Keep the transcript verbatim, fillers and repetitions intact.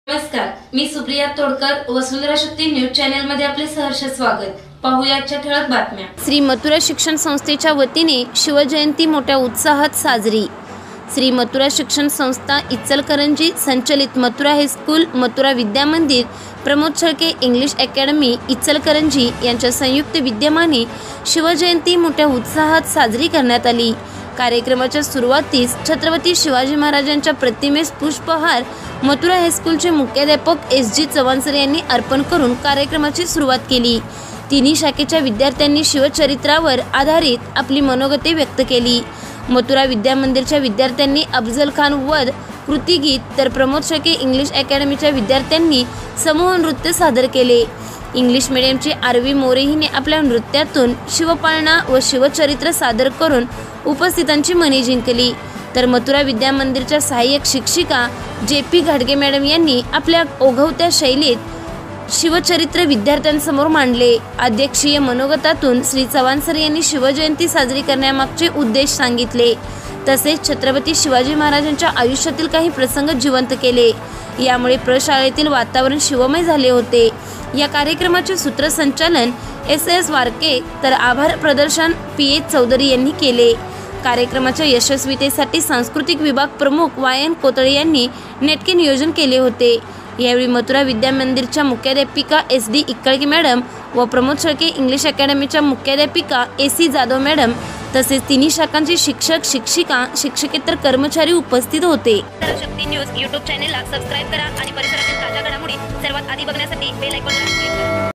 नमस्कार, मी Supriya Todkar, Vasundhara Shakti news channel मध्ये आपले सहर्ष स्वागत. पाहूया आजच्या ठळक बातम्या. श्री मथुरा शिक्षण संस्थेच्या वतीने शिवजयंती मोठ्या उत्साहात साजरी. श्री मथुरा शिक्षण संस्था इचलकरंजी संचलित Mathura high school, Mathura Vidya Mandir, Pramod Shelke English academy Ichalkaranji यांच्या संयुक्त विद्यमाने शिवजयंती मोठ्या उत्साहात साजरी करण्यात आली. कार्यक्रमाच्या सुरुवातीस छत्रपती शिवाजी महाराजांच्या प्रतिमेस पुष्पहार मथुरा हायस्कूलचे मुख्याध्यापक एस जी चव्हाण सर यांनी अर्पण करून कार्यक्रमाची सुरुवात केली. तिन्ही शाखेच्या विद्यार्थ्यांनी शिवचरित्रावर आधारित आपली मनोगते व्यक्त केली. मथुरा विद्या मंदिरच्या विद्यार्थ्यांनी अफजल खान वध कृतिगीत तर प्रमोद शेळके इंग्लिश अकॅडमीच्या विद्यार्थ्यांनी समूह नृत्य सादर केले. इंग्लिश मीडियमची आरवी मोरे हिने आपल्या नृत्यातून शिवपाळणा व शिवचरित्र सादर करून उपस्थितांची मने जिंकली. तर मथुरा विद्या मंदिरच्या सहाय्यक शिक्षिका जे पी घाडगे मॅडम यांनी आपल्या ओघवत्या शैलीत शिवचरित्र विद्यार्थ्यांसमोर मांडले. अध्यक्षीय मनोगतातून श्री चव्हाण सर यांनी शिवजयंती साजरी करण्यामागचे उद्देश सांगितले. तसेच छत्रपती शिवाजी महाराजांच्या आयुष्यातील काही प्रसंग जिवंत केले. यामुळे प्रशाळेतील वातावरण शिवमय झाले होते. या कार्यक्रमाचे सूत्रसंचालन एस एस वारके तर आभार प्रदर्शन पी एच चौधरी यांनी केले. कार्यक्रमाच्या यशस्वीतेसाठी सांस्कृतिक विभाग प्रमुख वायन कोतळे यांनी नेटके नियोजन केले होते. यावेळी मथुरा विद्या मंदिरच्या मुख्याध्यापिका एस डी इक्कळगे मॅडम व प्रमोद शेळके इंग्लिश अकॅडमीच्या मुख्याध्यापिका ए सी जाधव मॅडम तसेच तिन्ही शाखांचे शिक्षक, शिक्षिका, शिक्षकेतर कर्मचारी उपस्थित होते. शक्ती न्यूज यूट्यूब चॅनेलला सबस्क्राईब करा आणि परिसरातील ताज्या घडामोडी सर्वात आधी बघण्यासाठी बेल आयकॉनवर क्लिक करा.